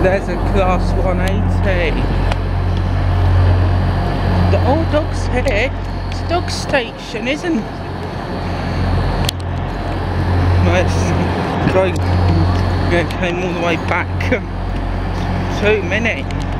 There's a class 180. The old dog's here. It's a dog station, isn't it? Let's go. Came all the way back. 2 minutes.